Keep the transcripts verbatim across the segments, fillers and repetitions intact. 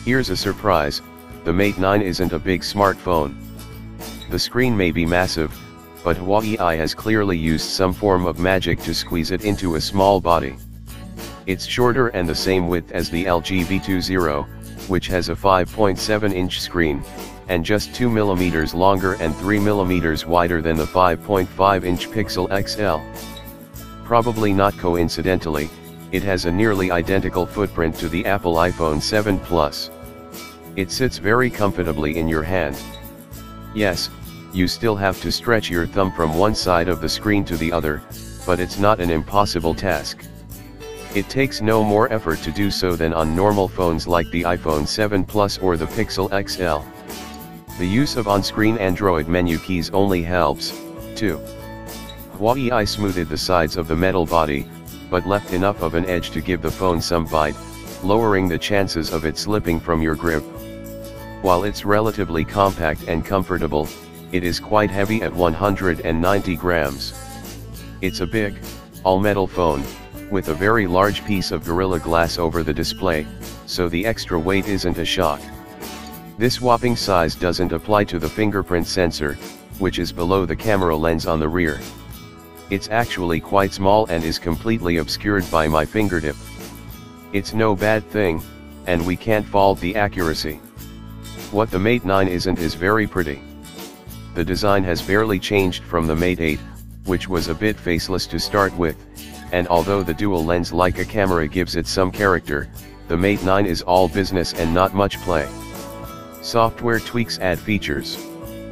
Here's a surprise, the Mate nine isn't a big smartphone. The screen may be massive, but Huawei has clearly used some form of magic to squeeze it into a small body. It's shorter and the same width as the L G V twenty, which has a five point seven inch screen, and just two millimeters longer and three millimeters wider than the five point five inch Pixel X L. Probably not coincidentally, it has a nearly identical footprint to the Apple iPhone seven Plus. It sits very comfortably in your hand. Yes, you still have to stretch your thumb from one side of the screen to the other, but it's not an impossible task. It takes no more effort to do so than on normal phones like the iPhone seven Plus or the Pixel X L. The use of on-screen Android menu keys only helps, too. Huawei smoothed the sides of the metal body, but left enough of an edge to give the phone some bite, lowering the chances of it slipping from your grip. While it's relatively compact and comfortable, it is quite heavy at one hundred ninety grams. It's a big, all-metal phone, with a very large piece of Gorilla Glass over the display, so the extra weight isn't a shock. This whopping size doesn't apply to the fingerprint sensor, which is below the camera lens on the rear. It's actually quite small and is completely obscured by my fingertip. It's no bad thing, and we can't fault the accuracy. What the Mate nine isn't is very pretty. The design has barely changed from the Mate eight, which was a bit faceless to start with, and although the dual lens Leica camera gives it some character, the Mate nine is all business and not much play. Software tweaks add features.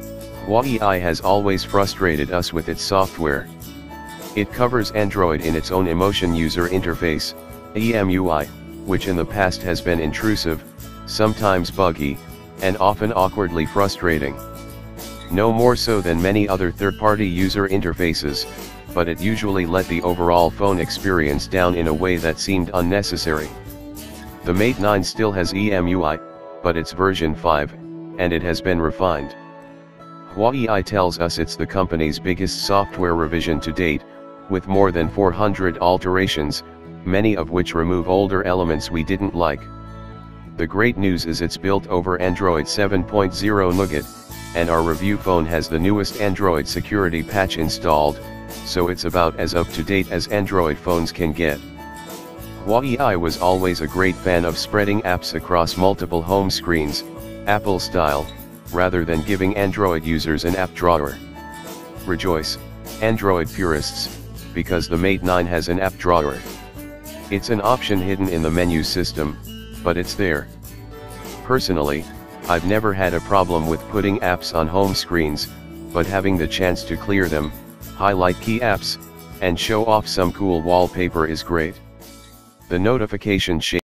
Huawei has always frustrated us with its software. It covers Android in its own Emotion User Interface, E M U I, which in the past has been intrusive, sometimes buggy, and often awkwardly frustrating. No more so than many other third-party user interfaces, but it usually let the overall phone experience down in a way that seemed unnecessary. The Mate nine still has E M U I, but it's version five, and it has been refined. Huawei tells us it's the company's biggest software revision to date, with more than four hundred alterations, many of which remove older elements we didn't like. The great news is it's built over Android seven point oh Nougat, and our review phone has the newest Android security patch installed, so it's about as up-to-date as Android phones can get. Huawei was always a great fan of spreading apps across multiple home screens, Apple style, rather than giving Android users an app drawer. Rejoice, Android purists, because the Mate nine has an app drawer. It's an option hidden in the menu system, but it's there. Personally, I've never had a problem with putting apps on home screens, but having the chance to clear them, highlight key apps, and show off some cool wallpaper is great. The notification shade